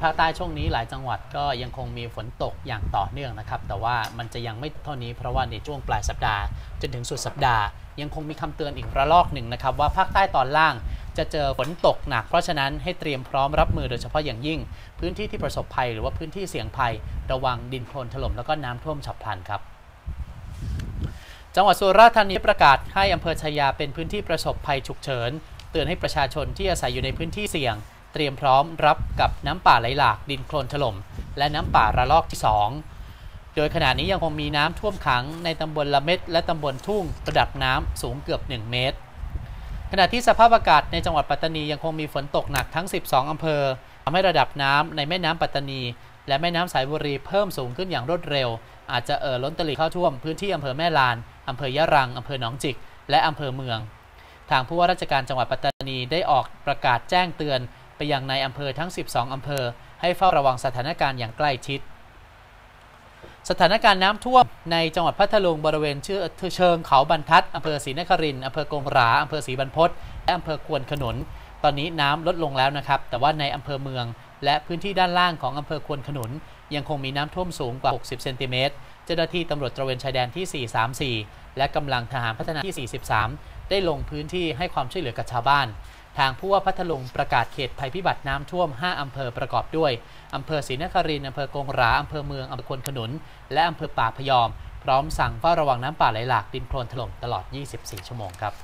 ภาคใต้ช่วงนี้หลายจังหวัดก็ยังคงมีฝนตกอย่างต่อเนื่องนะครับแต่ว่ามันจะยังไม่เท่านี้เพราะว่าในช่วงปลายสัปดาห์จนถึงสุดสัปดาห์ยังคงมีคำเตือนอีกระลอกหนึ่งนะครับว่าภาคใต้ตอนล่างจะเจอฝนตกหนักเพราะฉะนั้นให้เตรียมพร้อมรับมือโดยเฉพาะอย่างยิ่งพื้นที่ที่ประสบภัยหรือว่าพื้นที่เสี่ยงภัยระวังดินโคลนถล่มแล้วก็น้ำท่วมฉับพลันครับจังหวัดสุราษฎร์ธานีประกาศให้อำเภอชายาเป็นพื้นที่ประสบภัยฉุกเฉินเตือนให้ประชาชนที่อาศัยอยู่ในพื้นที่เสี่ยงเตรียมพร้อมรับกับน้ำป่าไหลหลากดินโคลนถล่มและน้ำป่าระลอกที่2โดยขณะนี้ยังคงมีน้ำท่วมขังในตำบลละเม็ดและตำบลทุ่งระดับน้ำสูงเกือบ1เมตรขณะที่สภาพอากาศในจังหวัดปัตตานียังคงมีฝนตกหนักทั้ง12อำเภอทำให้ระดับน้ำในแม่น้ำปัตตานีและแม่น้ำสายบุรีเพิ่มสูงขึ้นอย่างรวดเร็วอาจจะล้นตลิ่งเข้าท่วมพื้นที่อำเภอแม่ลานอำเภอยะรังอำเภอหนองจิกและอำเภอเมืองทางผู้ว่าราชการจังหวัดปัตตานีได้ออกประกาศแจ้งเตือนไปยังในอำเภอทั้ง12อำเภอให้เฝ้าระวังสถานการณ์อย่างใกล้ชิดสถานการณ์น้ำท่วมในจังหวัดพัทลุงบริเวณเชิงเขาบรรทัดอำเภอศรีนครินทร์อำเภอกงหราอำเภอศรีบรรพตและอำเภอควนขนุนตอนนี้น้ำลดลงแล้วนะครับแต่ว่าในอำเภอเมืองและพื้นที่ด้านล่างของอำเภอควนขนุนยังคงมีน้ำท่วมสูงกว่า60เซนติเมตรเจ้าหน้าที่ตำรวจตระเวนชายแดนที่434และกำลังทหารพัฒนาที่43ได้ลงพื้นที่ให้ความช่วยเหลือกับชาวบ้านทางผู้ว่าพัทลุงประกาศเขตภัยพิบัติน้ำท่วม5อำเภอประกอบด้วยอำเภอศรีนครินทร์อำเภอกงหราอำเภอเมืองอำเภอควนขนุนและอำเภอป่าพยอมพร้อมสั่งเฝ้าระวังน้ำป่าไหลหลากดินโคลนถล่มตลอด24ชั่วโมงครับ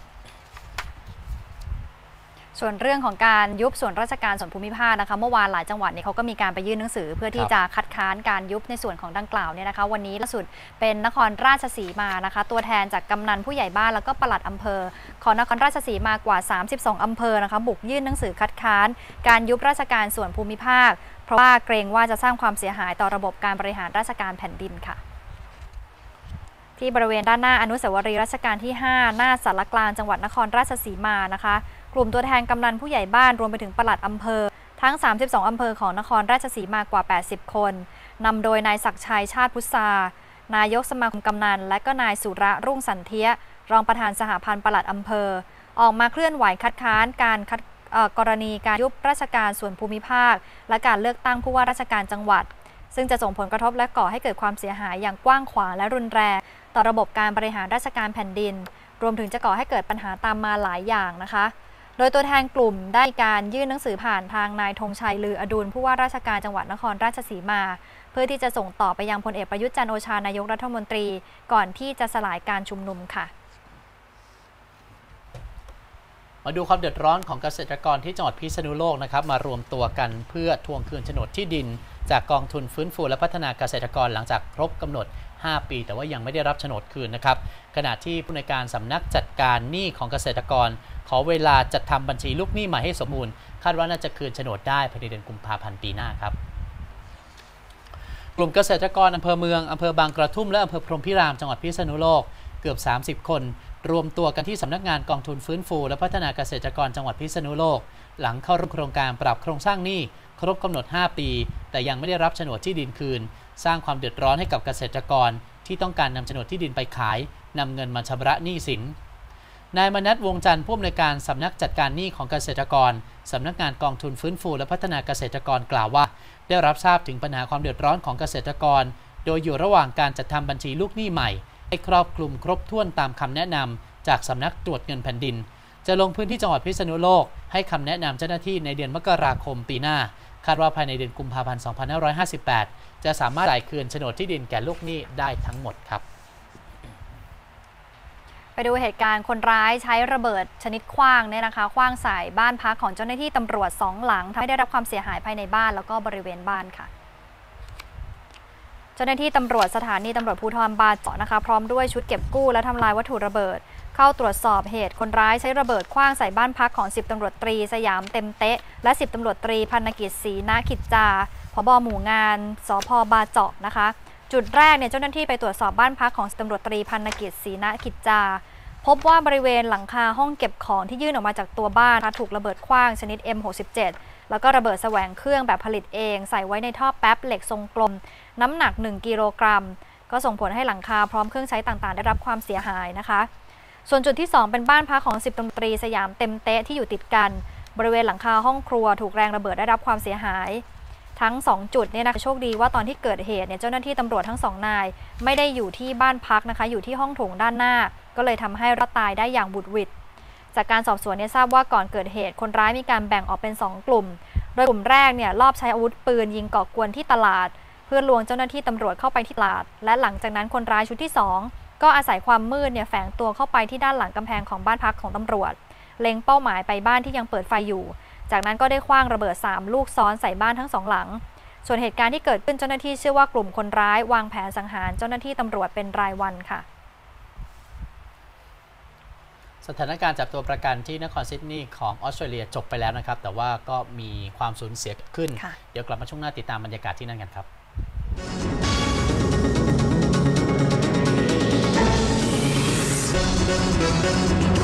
ส่วนเรื่องของการยุบส่วนราชการส่วนภูมิภาคนะคะเมื่อวานหลายจังหวัดเนี่ยเขาก็มีการไปยื่นหนังสือเพื่อที่จะคัดค้านการยุบในส่วนของดังกล่าวเนี่ยนะคะวันนี้ล่าสุดเป็นนครราชสีมานะคะตัวแทนจากกำนันผู้ใหญ่บ้านแล้วก็ปลัดอำเภอของนครราชสีมากว่า32อำเภอนะคะบุกยื่นหนังสือคัดค้านการยุบราชการส่วนภูมิภาคเพราะว่าเกรงว่าจะสร้างความเสียหายต่อระบบการบริหารราชการแผ่นดินค่ะที่บริเวณด้านหน้าอนุสาวรีย์รัชกาลที่5หน้าศาลกลางจังหวัดนครราชสีมานะคะกลุ่มตัวแทนกำนันผู้ใหญ่บ้านรวมไปถึงปลัดอำเภอทั้ง32อำเภอของนครราชสีมากว่า80คนนำโดยนายศักดิ์ชัยชาติพุทธานายกสมาคมกำนันและก็นายสุระรุ่งสันเทียรองประธานสหพันธ์ปลัดอำเภอออกมาเคลื่อนไหวคัดค้านกรณีการยุบราชการส่วนภูมิภาคและการเลือกตั้งผู้ว่าราชการจังหวัดซึ่งจะส่งผลกระทบและก่อให้เกิดความเสียหายอย่างกว้างขวางและรุนแรงต่อระบบการบริหารราชการแผ่นดินรวมถึงจะก่อให้เกิดปัญหาตามมาหลายอย่างนะคะโดยตัวแทนกลุ่มได้การยื่นหนังสือผ่านทางนายธงชัยลืออดุลผู้ว่าราชการจังหวัดนครราชสีมาเพื่อที่จะส่งต่อไปยังพลเอกประยุทธ์จันทร์โอชานายกรัฐมนตรีก่อนที่จะสลายการชุมนุมค่ะมาดูความเดือดร้อนของเกษตรกรที่จังหวัดพิษณุโลกนะครับมารวมตัวกันเพื่อทวงคืนโฉนดที่ดินจากกองทุนฟื้นฟูและพัฒนาเกษตรกรหลังจากครบกำหนด5ปีแต่ว่ายังไม่ได้รับโฉนดคืนนะครับขณะที่ผู้ในวยการสำนักจัดการหนี้ของเกษตรกรขอเวลาจัดทำบัญชีลูกหนี้ใหม่ให้สมบูรณ์คาดว่าน่าจะคืนโฉนดได้ภายในเดือนกุมภาพันธ์ปีหน้าครับกลุ่มเกษตรกรอำเภอเมืองอำเภอบางกระทุ่มและอำเภอพรหมพิรามจังหวัดพิษณุโลกเกือบ30คนรวมตัวกันที่สำนักงานกองทุนฟื้นฟูและพัฒนาเกษตรกรจังหวัดพิษณุโลกหลังเข้าร่วมโครงการปรับโครงสร้างหนี้ครบกำหนด5ปีแต่ยังไม่ได้รับโฉนดที่ดินคืนสร้างความเดือดร้อนให้กับเกษตรกรที่ต้องการนำโฉนดที่ดินไปขายนำเงินมาชำระหนี้สินนายมนัส วงจันทร์ผู้อำนวยการสำนักจัดการหนี้ของเกษตรกรสำนักงานกองทุนฟื้นฟูและพัฒนาเกษตรกรกล่าวว่าได้รับทราบถึงปัญหาความเดือดร้อนของเกษตรกรโดยอยู่ระหว่างการจัดทำบัญชีลูกหนี้ใหม่ให้ครอบคลุมครบถ้วนตามคำแนะนำจากสำนักตรวจเงินแผ่นดินจะลงพื้นที่จังหวัดพิษณุโลกให้คำแนะนำเจ้าหน้าที่ในเดือนมกราคมปีหน้าคาดว่าภายในเดือนกุมภาพันธ์2558จะสามารถจ่ายคืนโฉนดที่ดินแก่ลูกหนี้ได้ทั้งหมดครับไปดูเหตุการณ์คนร้ายใช้ระเบิดชนิดขว้างเนี่ยนะคะขว้างใส่บ้านพักของเจ้าหน้าที่ตำรวจ2หลังทำให้ได้รับความเสียหายภายในบ้านแล้วก็บริเวณบ้านค่ะเจ้าหน้าที่ตำรวจสถานีตำรวจภูธรบางเจาะนะคะพร้อมด้วยชุดเก็บกู้และทำลายวัตถุระเบิดเข้าตรวจสอบเหตุคนร้ายใช้ระเบิดขว้างใส่บ้านพักของ10ตำรวจตรีสยามเต็มเตะและ10ตำรวจตรีพันกิจศรีนาขิจจาผบ.หมู่งานสพ.บางเจาะนะคะจุดแรกเนี่ยเจ้าหน้าที่ไปตรวจสอบบ้านพักของ10ตำรวจตรีพันกิจศรีนาขิจจาพบว่าบริเวณหลังคาห้องเก็บของที่ยื่นออกมาจากตัวบ้านถูกระเบิดขว้างชนิด M67 แล้วก็ระเบิดแสวงเครื่องแบบผลิตเองใส่ไว้ในท่อแป๊บเหล็กทรงกลมน้ำหนัก1กิโลกรัมก็ส่งผลให้หลังคาพร้อมเครื่องใช้ต่างๆได้รับความเสียหายนะคะส่วนจุดที่2เป็นบ้านพักของ10ตำรวจตรีสยามเต็มเตะที่อยู่ติดกันบริเวณหลังคาห้องครัวถูกแรงระเบิดได้รับความเสียหายทั้ง2จุดเนี่ยนะคะโชคดีว่าตอนที่เกิดเหตุเนี่ยเจ้าหน้าที่ตำรวจทั้ง2นายไม่ได้อยู่ที่บ้านพักนะคะอยู่ที่ห้องโถงด้านหน้าก็เลยทำให้รอดตายได้อย่างบุดหวิดจากการสอบสวนเนี่ยทราบว่าก่อนเกิดเหตุคนร้ายมีการแบ่งออกเป็น2กลุ่มโดยกลุ่มแรกเนี่ยลอบใช้อาวุธปืนยิงก่อกวนที่ตลาดเพื่อลวงเจ้าหน้าที่ตำรวจเข้าไปที่ตลาดและหลังจากนั้นคนร้ายชุดที่2ก็อาศัยความมืดเนี่ยแฝงตัวเข้าไปที่ด้านหลังกำแพงของบ้านพักของตำรวจเล็งเป้าหมายไปบ้านที่ยังเปิดไฟอยู่จากนั้นก็ได้ขว้างระเบิด3ลูกซ้อนใส่บ้านทั้ง2หลังส่วนเหตุการณ์ที่เกิดขึ้นเจ้าหน้าที่เชื่อว่ากลุ่มคนร้ายวางแผนสังหารเจ้าหน้าที่ตำรวจเป็นรายวันค่ะสถานการณ์จับตัวประกันที่นครซิดนีย์ของออสเตรเลียจบไปแล้วนะครับแต่ว่าก็มีความสูญเสียเกิดขึ้นเดี๋ยวกลับมาช่วงหน้าติดตามบรรยากาศที่นั่นกันครับ